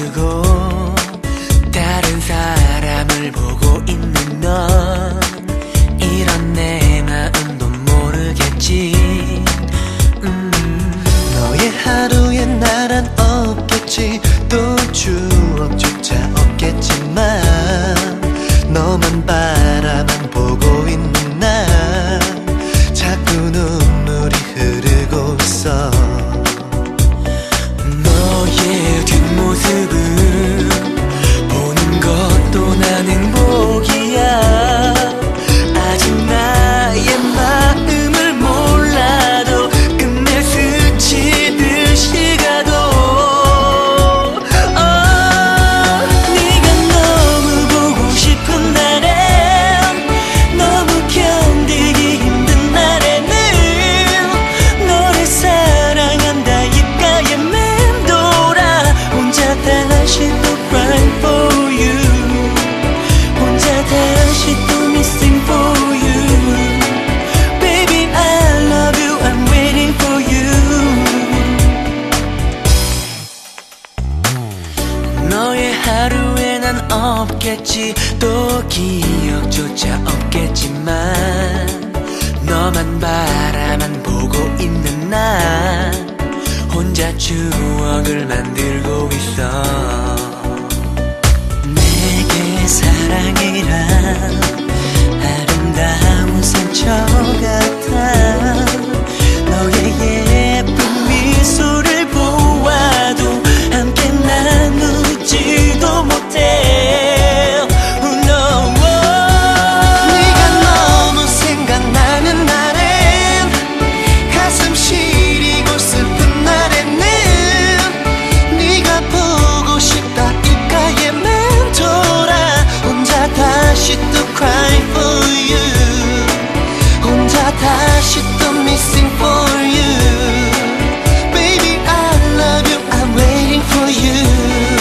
모르고 다른 사람을 보고 있는 넌 이런 내 마음도 모르겠지. 너의 하루에 나란 없겠지. 또 추억조차 없겠지만 너만 바라만 보고 있는 나 자꾸 눈물이 흐르고 있어. 너의 뒷모습을 보는 것도 난 행복이야. 아직 나의 마음을 몰라도 끝내 스치듯이 가도 네가 너무 보고 싶은 날엔 너무 견디기 힘든 날에는 너를 사랑한다 입가에 맴돌아 혼자 다시 또 crying for you. 혼자 다시 또 missing for you. Baby I love you I'm waiting for you. 너의 하루에 난 없겠지. 또 기억조차 없겠지만 너만 바라만 보고 있는 나 혼자 추억을 만들고 있어. 내게 사랑이란 아름다운 상처 같아. 너의 예쁜 미소를 보아도 함께 나누지도 못해. Oh no. 네가 너무 생각나는 날엔 가슴 시리고 슬픈 날에는 네가 보고 싶다 입가에 맴돌아 혼자 다시 또 cry for you. 혼자 다시 또 missing for you. Baby I love you I'm waiting for you.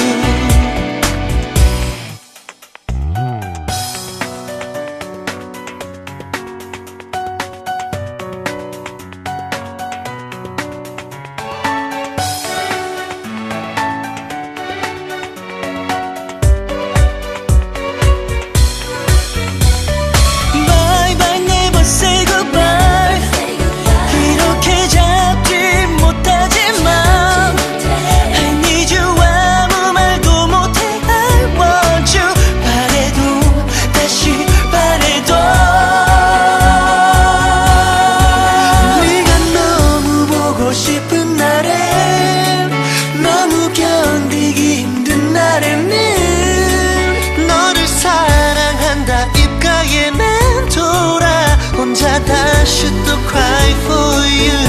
Bye bye never say goodbye. 이렇게 잡지 못하지만 I need you 아무 말도 못해. I want you 바래도 다시 바래도 네가 너무 보고 싶은 날엔 너무 견디기 힘든 날에는 너를 사랑한다 입가에 맴돌아 혼자 다시 또 cry for you.